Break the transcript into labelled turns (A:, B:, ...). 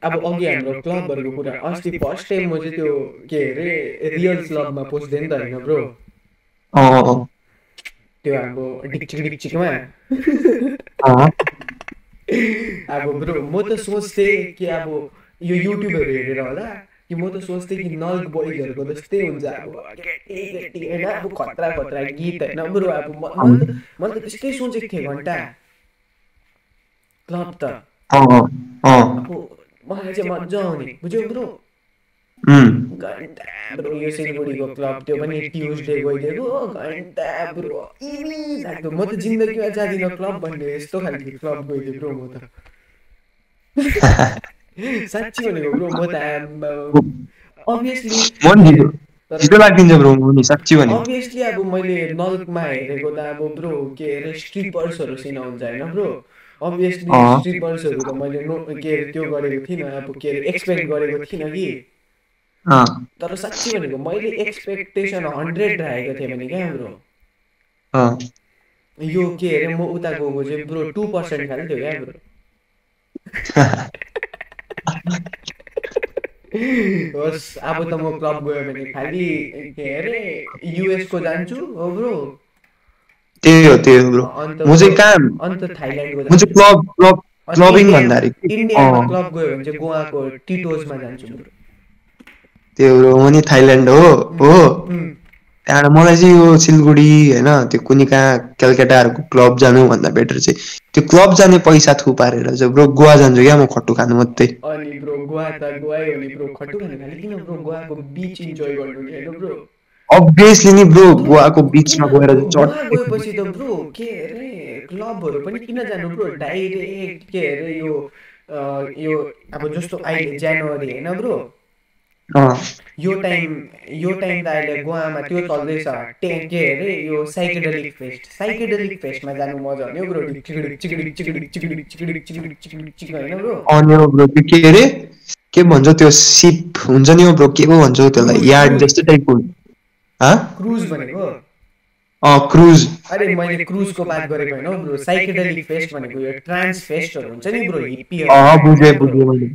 A: अब अघि हाम्रो क्लबहरूको कुरा अस्ति फर्स्ट टाइम म चाहिँ त्यो के अरे रियल क्लबमा पस्दै नि त होइन ब्रो त्यो हाम्रो डिक्चिक डिक्चिकमा अब ब्रो म त सोच्थेँ कि अब यो युट्युबहरू हेरेर होला कि म त सोच्थेँ कि नल्क बोइजहरूको जस्तै हुन्छ अब केटी केटी होइन अब खतरा खतरा गीत होइन ब्रो अब मैले त त्यस्तै सोचेको थिएँ घन्टा क्लब त अब मलाई चाहिँ मजा आउने बुझ्यौ ब्रो घन्टा ब्रो यो सिलगढीको क्लब त्यो पनि ट्युसडे गइदिएको हो घन्टा ब्रो इमी लाग्दो म त जिन्दगीमा जाँदिनँ क्लब भन्ने यस्तो खालको क्लब गइदिएँ ब्रो म त साँच्ची भनेको ब्रो म त अभियसली अभियसली अब मैले नल्कमा हेरेको त अब ब्रो के अरे स्ट्रिपर्सहरू सिना हुन्छ होइन ब्रो अभियसली स्ट्रिपर्सहरू त मैले के अरे त्यो गरेको थिइनँ अब के अरे एक्सपेक्ट गरेको थिइनँ कि तर साँच्ची भनेको मैले एक्सपेक्टेसन 100 राखेको थिएँ भने क्या ब्रो यो के अरे म उता गएको चाहिँ ब्रो 2% खालि थियो क्या ब्रो होस् अब त म क्लब गयो भने खालि के अरे युएस को जान्छु हो ब्रो
B: त्यही हो ब्रो म चाहिँ कहाँ
A: अन्त थाइल्यान्डको
B: म चाहिँ क्लबिङ भन्दाखेरि
A: इन्डियामा क्लब गयो भने चाहिँ गोवाको टिटोजमा जान्छु ब्रो
B: त्यो ब्रो म नि थाइल्यान्ड हो त्यहाँबाट मलाई चाहिँ यो सिलगढी होइन त्यो कुनै कहाँ कलकत्ताहरूको क्लब जानु भन्दा बेटर चाहिँ त्यो क्लब जाने पैसा थुपारेर चाहिँ ब्रो गोवा जान्छु क्या म खट्टु खानु मात्रै
A: अनि ब्रो गोवा त गोवै हो नि ब्रो खट्टु खानु खालि किन ब्रो गोवाको बीच इन्जोय गर्नु नि हैन ब्रो
B: अभियसली नि ब्रो गोवाको बीचमा गएर
A: गोवा गएपछि त ब्रो के अरे क्लबहरू पनि किन जानु ब्रो डाइरेक्ट के अरे यो अब जस्तो अहिले जनवरी हैन ब्रो यो टाइम त अहिले गोवामा त्यो चल्दैछ के अरे यो साइकेडेलिक फेस्टमा जानु मजा आउने ब्रो हैन ब्रो
B: अनि ब्रो के अरे के भन्छ त्यो सिप हुन्छ नि ब्रो के पो भन्छ त्यसलाई यार्ड जस्तो टाइपको
A: क्रुज भनेको
B: क्रुज
A: अरे मैले क्रुजको बात गरेको हैन ब्रो साइकेडेलिक फेस्ट भनेको यो ट्रान्स फेस्टहरु हुन्छ नि ब्रो हिप्पीहरु
B: बुझे